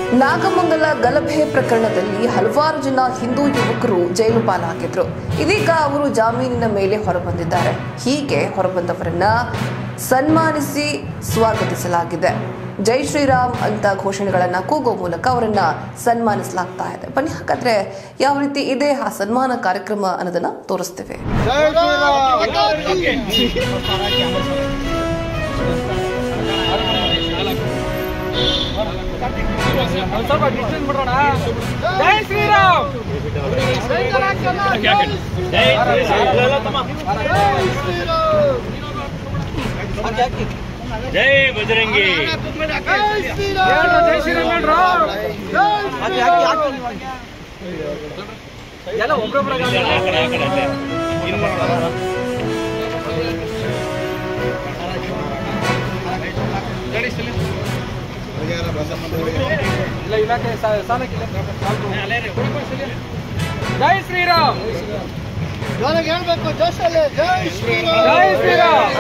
ನಾಗಮಂಗಲ ಗಲಭೆ ಪ್ರಕರಣದಲ್ಲಿ ಹಲವಾರು ಜನ ಹಿಂದೂ ಯುವಕರು ಜೈಲು ಪಾಲಾಗಿದ್ರು. ಇದೀಗ ಅವರು ಜಾಮೀನಿನ ಮೇಲೆ ಹೊರಬಂದಿದ್ದಾರೆ. ಹೀಗೆ ಹೊರಬಂದವರನ್ನ ಸನ್ಮಾನಿಸಿ ಸ್ವಾಗತಿಸಲಾಗಿದೆ. ಜೈ ಶ್ರೀರಾಮ್ ಅಂತ ಘೋಷಣೆಗಳನ್ನ ಕೂಗೋ ಮೂಲಕ ಅವರನ್ನ ಸನ್ಮಾನಿಸಲಾಗ್ತಾ ಇದೆ. ಬನ್ನಿ ಹಾಗಾದ್ರೆ ಯಾವ ರೀತಿ ಇದೆ ಆ ಸನ್ಮಾನ ಕಾರ್ಯಕ್ರಮ ಅನ್ನೋದನ್ನ ತೋರಿಸ್ತೇವೆ. ಜೈ ಶ್ರೀರಾಮ್, ಜೈ ಬಜರಂಗಿ, ಜೈ ಶ್ರೀರಾಮ್ ಎಲ್ಲ ಒಬ್ಬೊಬ್ಬರ ಇಲಾಖೆ ಸಾಲಕ್ಕಿಲ್ಲ. ಜೈ ಶ್ರೀರಾಮ್ ಹೇಳ್ಬೇಕು, ಜೋಶಲ್ಲಿ ಜೈ ಶ್ರೀರಾಮ್, ಜೈ ಶ್ರೀರಾಮ್.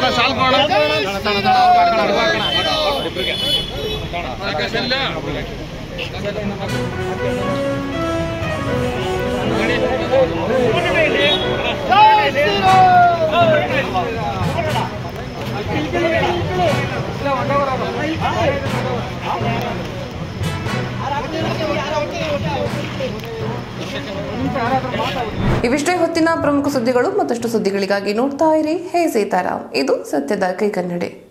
ಇವಿಷ್ಟೇ ಹೊತ್ತಿನ ಪ್ರಮುಖ ಸುದ್ದಿಗಳು. ಮತ್ತಷ್ಟು ಸುದ್ದಿಗಳಿಗಾಗಿ ನೋಡ್ತಾ ಇರಿ ಹೇ ಸೀತಾರಾಮ್. ಇದು ಸತ್ಯದ ಕೈಗನ್ನಡಿ.